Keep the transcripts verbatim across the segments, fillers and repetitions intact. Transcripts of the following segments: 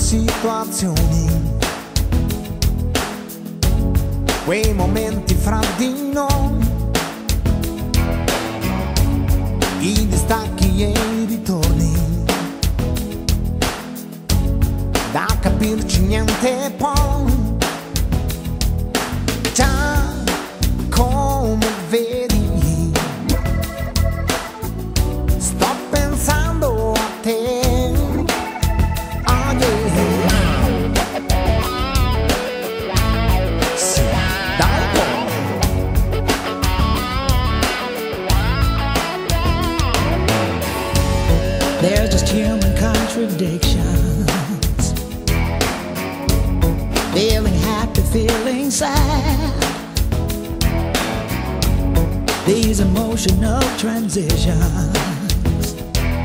situazioni, quei momenti fra di noi, i distacchi e i ritorni, da capirci niente poi. Già come vedi, sto pensando a te. Oh yeah. Sì, dai poi. There's just human contradictions, feeling happy, feeling sad. These emotional transitions,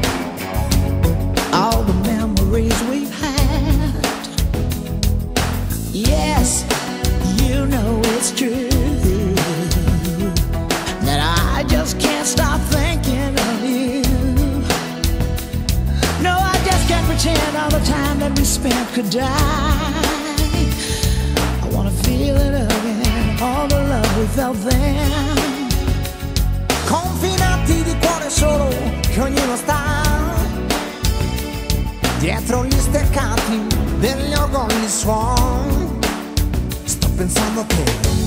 all the memories we've had. Yes, you know it's true that I just can't stop thinking of you. No, I just can't pretend all the time that we spent could die. I wanna feel it again, all the love we felt then. Confinati di cuore solo, che ognuno sta dietro gli steccati degli orgogli suoni. Sto pensando a te.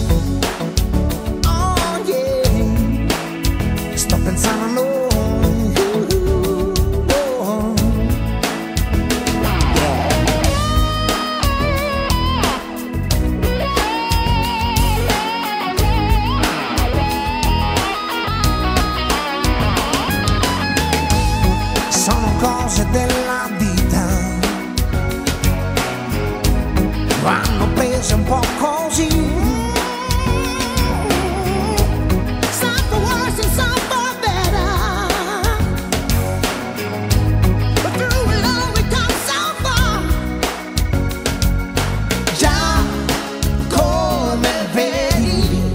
Oh yeah. Sto pensando a noi. Cose della vita vanno prese un po' così. Some for worse and some for better, but through it all we come so far. Già come vedi,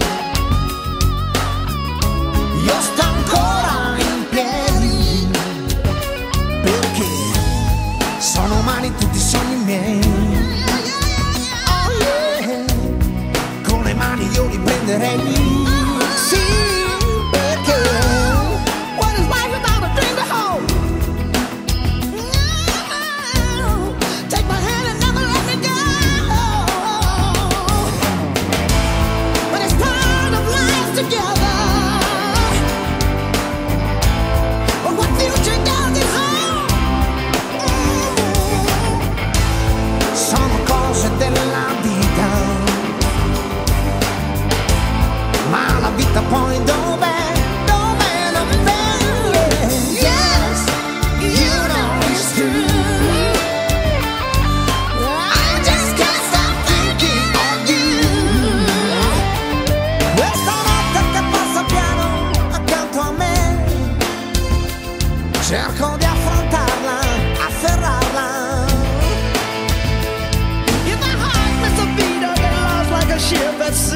io sto ancora in piedi, perché sono umani tutti i sogni miei. Oh yeah. Con le mani io li prenderei. Sì, perché what is life without a dream to hold? Take my hand and never let me go. But it's part of life together. But what future does it hold? Sono cose della vita, ma la vita poi dov'è? Dov'è? Dov'è? Yes, you know it's true. I just can't stop thinking of you. Questa notte che passa piano accanto a me, cerco di affrontarla, afferrarla. If my heart missed a beat, I've been lost like a ship that's